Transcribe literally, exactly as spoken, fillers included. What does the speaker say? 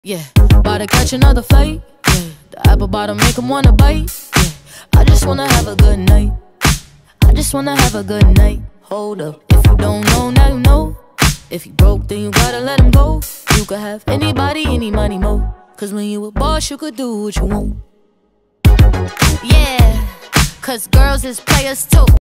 Yeah, about to catch another flight. Yeah, the apple bottom make him wanna bite. Yeah, I just wanna have a good night. I just wanna have a good night. Hold up, if you don't know, now you know. If you broke, then you gotta let him go. You could have anybody, any money, mo. Cause when you a boss, you could do what you want. Yeah, cause girls is players too.